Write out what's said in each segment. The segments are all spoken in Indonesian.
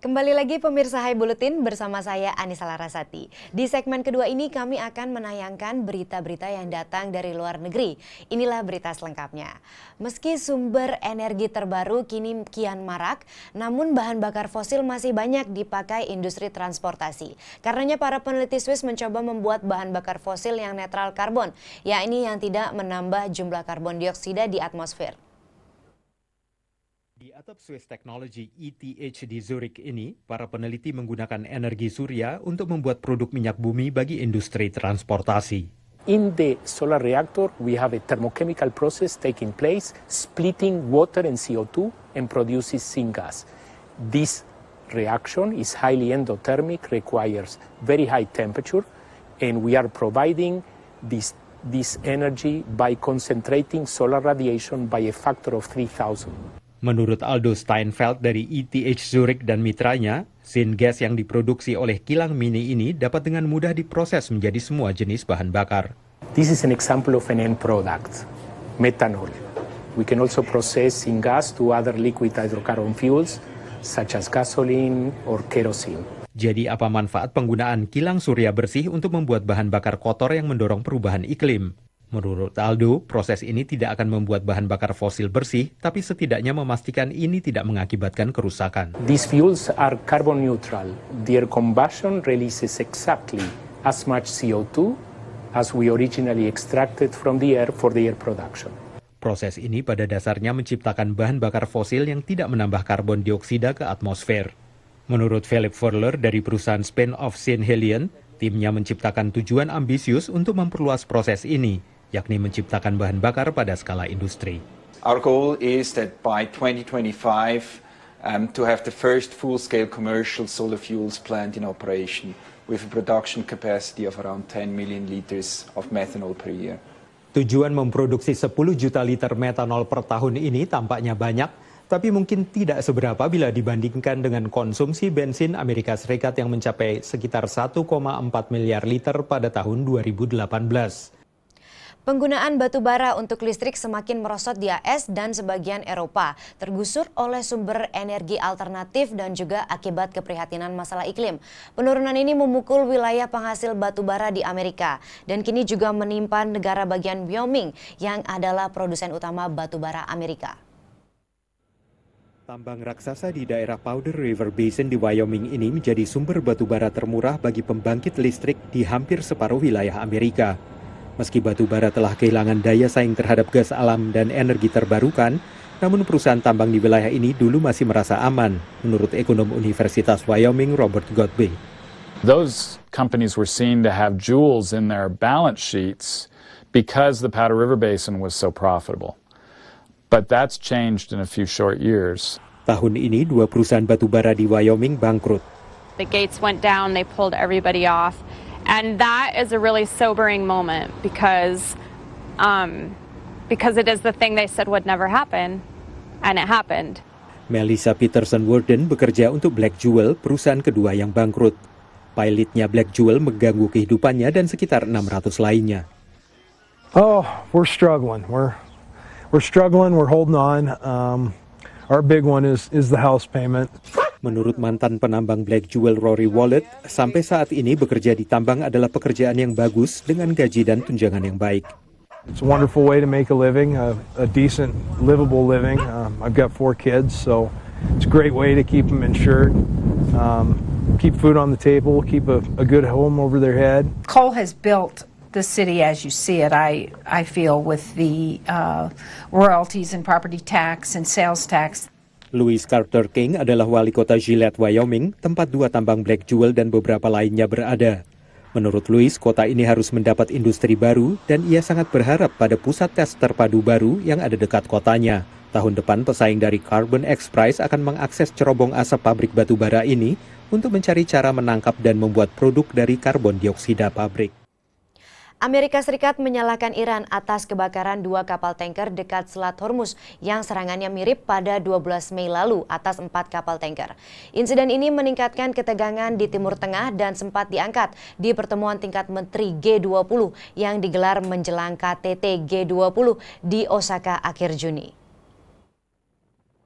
Kembali lagi pemirsa Hai Buletin bersama saya Anissa Larasati. Di segmen kedua ini kami akan menayangkan berita-berita yang datang dari luar negeri. Inilah berita selengkapnya. Meski sumber energi terbaru kini kian marak, namun bahan bakar fosil masih banyak dipakai industri transportasi. Karenanya para peneliti Swiss mencoba membuat bahan bakar fosil yang netral karbon, yakni yang tidak menambah jumlah karbon dioksida di atmosfer. Di atap Swiss Technology ETH di Zurich ini, para peneliti menggunakan energi surya untuk membuat produk minyak bumi bagi industri transportasi. In the solar reactor, we have a thermochemical process taking place, splitting water and CO2 and produces syngas. This reaction is highly endothermic, requires very high temperature, and we are providing this energy by concentrating solar radiation by a factor of 3,000. Menurut Aldo Steinfeld dari ETH Zurich dan mitranya, syngas yang diproduksi oleh kilang mini ini dapat dengan mudah diproses menjadi semua jenis bahan bakar. This is an example of an end product, methanol. We can also process syngas to other liquid hydrocarbon fuels, such as gasoline or kerosene. Jadi apa manfaat penggunaan kilang surya bersih untuk membuat bahan bakar kotor yang mendorong perubahan iklim? Menurut Aldo, proses ini tidak akan membuat bahan bakar fosil bersih, tapi setidaknya memastikan ini tidak mengakibatkan kerusakan. These fuels are carbon neutral. Their combustion releases exactly as much CO2 as we originally extracted from the air for the air production. Proses ini pada dasarnya menciptakan bahan bakar fosil yang tidak menambah karbon dioksida ke atmosfer. Menurut Philip Furler dari perusahaan spin-off Synhelion, timnya menciptakan tujuan ambisius untuk memperluas proses ini, yakni menciptakan bahan bakar pada skala industri. Our goal is that by 2025 to have the first full-scale commercial solar fuels plant in operation with a production capacity of around 10 million liters of methanol per year. Tujuan memproduksi 10 juta liter metanol per tahun ini tampaknya banyak, tapi mungkin tidak seberapa bila dibandingkan dengan konsumsi bensin Amerika Serikat yang mencapai sekitar 1,4 miliar liter pada tahun 2018. Penggunaan batu bara untuk listrik semakin merosot di AS dan sebagian Eropa, tergusur oleh sumber energi alternatif dan juga akibat keprihatinan masalah iklim. Penurunan ini memukul wilayah penghasil batu bara di Amerika dan kini juga menimpa negara bagian Wyoming yang adalah produsen utama batu bara Amerika. Tambang raksasa di daerah Powder River Basin di Wyoming ini menjadi sumber batu bara termurah bagi pembangkit listrik di hampir separuh wilayah Amerika. Meski batu bara telah kehilangan daya saing terhadap gas alam dan energi terbarukan, namun perusahaan tambang di wilayah ini dulu masih merasa aman, menurut ekonom Universitas Wyoming Robert Godbey. Those companies were seen to have jewels in their balance sheets because the Powder River Basin was so profitable. But that's changed in a few short years. Tahun ini, 2 perusahaan batu bara di Wyoming bangkrut. The gates went down, they pulled everybody off. And that is a really sobering moment because it is the thing they said would never happen, and it happened. Melissa Peterson Worden bekerja untuk Black Jewel, perusahaan kedua yang bangkrut. Pilotnya Black Jewel mengganggu kehidupannya dan sekitar 600 lainnya. Oh, we're struggling. We're struggling. We're holding on. Our big one is the house payment. Menurut mantan penambang Black Jewel Rory Wallet, sampai saat ini bekerja di tambang adalah pekerjaan yang bagus dengan gaji dan tunjangan yang baik. It's a wonderful way to make a living, a decent, livable living. I've got 4 kids, so it's a great way to keep them insured, keep food on the table, keep a good home over their head. Coal has built the city as you see it, I feel, with the royalties and property tax and sales tax. Louis Carter King adalah wali kota Gillette, Wyoming, tempat 2 tambang Black Jewel dan beberapa lainnya berada. Menurut Louis, kota ini harus mendapat industri baru dan ia sangat berharap pada pusat tes terpadu baru yang ada dekat kotanya. Tahun depan pesaing dari Carbon X Prize akan mengakses cerobong asap pabrik batu bara ini untuk mencari cara menangkap dan membuat produk dari karbon dioksida pabrik. Amerika Serikat menyalahkan Iran atas kebakaran 2 kapal tanker dekat Selat Hormuz yang serangannya mirip pada 12 Mei lalu atas 4 kapal tanker. Insiden ini meningkatkan ketegangan di Timur Tengah dan sempat diangkat di pertemuan tingkat Menteri G20 yang digelar menjelang KTT G20 di Osaka akhir Juni.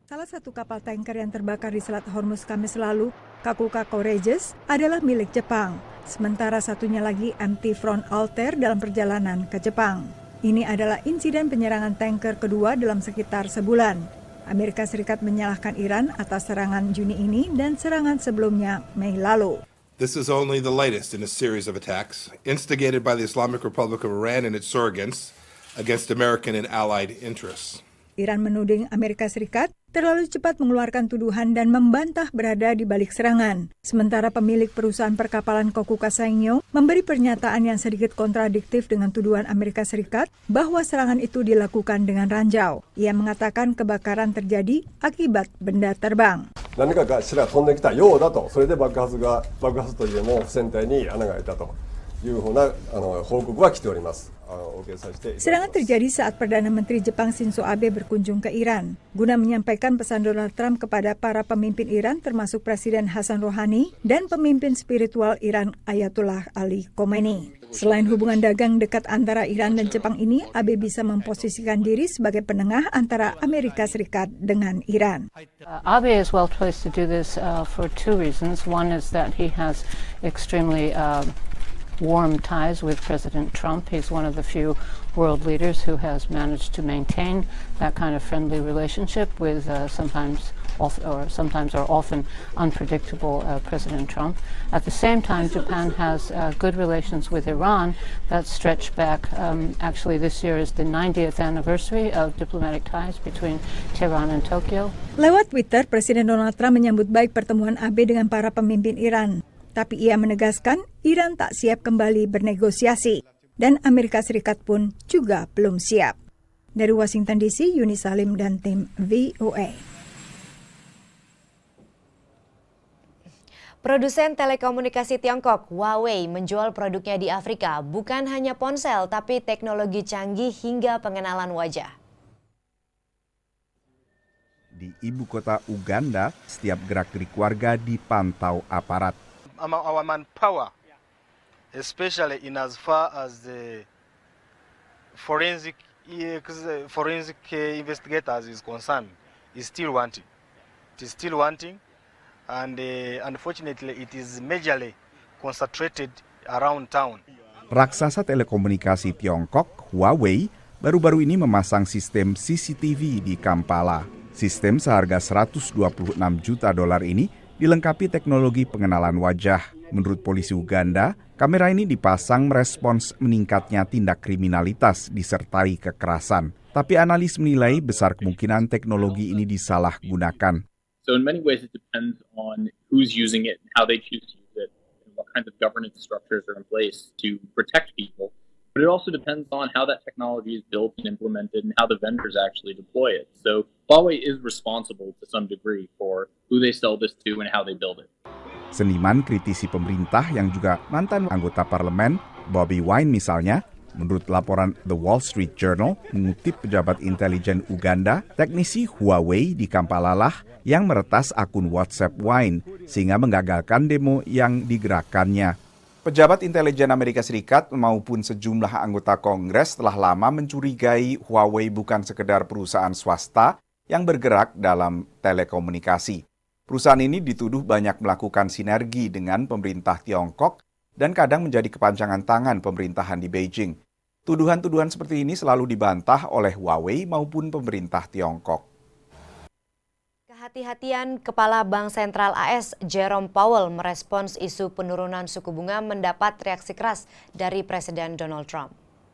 Salah satu kapal tanker yang terbakar di Selat Hormuz Kamis lalu, Kakuka Courageous, adalah milik Jepang. Sementara satunya lagi MT Front Altair dalam perjalanan ke Jepang. Ini adalah insiden penyerangan tanker kedua dalam sekitar sebulan. Amerika Serikat menyalahkan Iran atas serangan Juni ini dan serangan sebelumnya Mei lalu. This is only the latest in a series of attacks instigated by the Islamic Republic of Iran and its surrogates against American and allied interests. Iran menuding Amerika Serikat terlalu cepat mengeluarkan tuduhan dan membantah berada di balik serangan. Sementara pemilik perusahaan perkapalan Kokuka Sangyo memberi pernyataan yang sedikit kontradiktif dengan tuduhan Amerika Serikat bahwa serangan itu dilakukan dengan ranjau. Ia mengatakan kebakaran terjadi akibat benda terbang. 何かがしら飛んできたようだと、それで爆発といえも船体に穴が開いたというふうな報告は来ております。 Serangan terjadi saat Perdana Menteri Jepang Shinzo Abe berkunjung ke Iran guna menyampaikan pesan Donald Trump kepada para pemimpin Iran termasuk Presiden Hassan Rouhani dan pemimpin spiritual Iran Ayatollah Ali Khomeini. Selain hubungan dagang dekat antara Iran dan Jepang ini, Abe bisa memposisikan diri sebagai penengah antara Amerika Serikat dengan Iran. Abe is well placed to do this for two reasons. One is that he has extremely warm ties with President Trump. He's one of the few world leaders who has managed to maintain that kind of friendly relationship with sometimes or often unpredictable President Trump. At the same time, Japan has good relations with Iran that stretch back. Actually, this year is the 90th anniversary of diplomatic ties between Tehran and Tokyo. Lewat Twitter, Presiden Donald Trump menyambut baik pertemuan Abe dengan para pemimpin Iran. Tapi ia menegaskan Iran tak siap kembali bernegosiasi dan Amerika Serikat pun juga belum siap. Dari Washington DC, Yuni Salim dan tim VOA. Produsen telekomunikasi Tiongkok, Huawei, menjual produknya di Afrika bukan hanya ponsel tapi teknologi canggih hingga pengenalan wajah. Di ibu kota Uganda, setiap gerak-gerik warga dipantau aparat. Our manpower, especially in as far as the forensic investigators is concerned, is still wanting. It is still wanting, and unfortunately, it is majorly concentrated around town. Raksasa telekomunikasi Tiongkok, Huawei, baru-baru ini memasang sistem CCTV di Kampala. Sistem seharga $126 juta ini dilengkapi teknologi pengenalan wajah. Menurut polisi Uganda, kamera ini dipasang merespons meningkatnya tindak kriminalitas disertai kekerasan. Tapi analis menilai besar kemungkinan teknologi ini disalahgunakan. So in many ways it depends on who's using it, how they choose to use it, and what kinds of governance structures are in place to protect people. But it also depends on how that technology is built and implemented and how the vendors actually deploy it. So Huawei is responsible to some degree for who they sell this to and how they build it. Seniman kritisi pemerintah yang juga mantan anggota parlemen, Bobi Wine misalnya, menurut laporan The Wall Street Journal, mengutip pejabat intelijen Uganda, teknisi Huawei di Kampala lah yang meretas akun WhatsApp Wine sehingga menggagalkan demo yang digerakkannya. Pejabat intelijen Amerika Serikat maupun sejumlah anggota Kongres telah lama mencurigai Huawei bukan sekedar perusahaan swasta yang bergerak dalam telekomunikasi. Perusahaan ini dituduh banyak melakukan sinergi dengan pemerintah Tiongkok dan kadang menjadi kepanjangan tangan pemerintahan di Beijing. Tuduhan-tuduhan seperti ini selalu dibantah oleh Huawei maupun pemerintah Tiongkok. Kehati-hatian Kepala Bank Sentral AS Jerome Powell merespons isu penurunan suku bunga mendapat reaksi keras dari Presiden Donald Trump.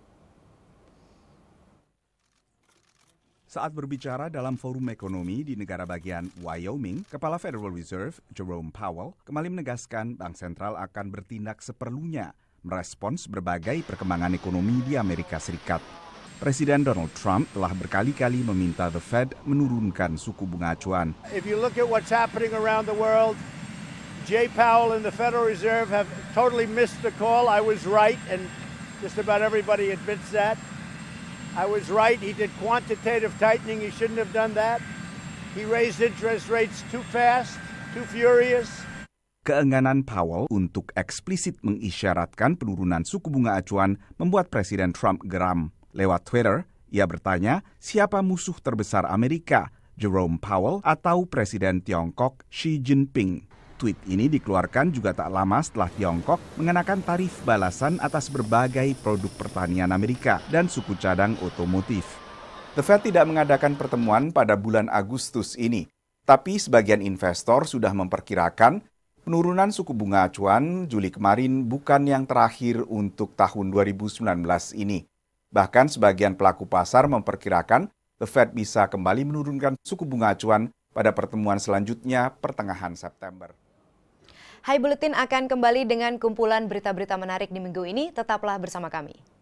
Saat berbicara dalam forum ekonomi di negara bagian Wyoming, Kepala Federal Reserve Jerome Powell kembali menegaskan Bank Sentral akan bertindak seperlunya merespons berbagai perkembangan ekonomi di Amerika Serikat. Presiden Donald Trump telah berkali-kali meminta The Fed menurunkan suku bunga acuan. If you look at what's happening around the world, Jay Powell and the Federal Reserve have totally missed the call. I was right, and just about everybody admits that. I was right. He did quantitative tightening. He shouldn't have done that. He raised interest rates too fast, too furious. Keengganan Powell untuk eksplisit mengisyaratkan penurunan suku bunga acuan membuat Presiden Trump geram. Lewat Twitter, ia bertanya siapa musuh terbesar Amerika Jerome Powell atau Presiden Tiongkok Xi Jinping. Tweet ini dikeluarkan juga tak lama setelah Tiongkok mengenakan tarif balasan atas berbagai produk pertanian Amerika dan suku cadang otomotif. The Fed tidak mengadakan pertemuan pada bulan Agustus ini, tapi sebagian investor sudah memperkirakan penurunan suku bunga acuan Juli kemarin bukan yang terakhir untuk tahun 2019 ini. Bahkan sebagian pelaku pasar memperkirakan The Fed bisa kembali menurunkan suku bunga acuan pada pertemuan selanjutnya pertengahan September. Hai Buletin akan kembali dengan kumpulan berita-berita menarik di minggu ini, tetaplah bersama kami.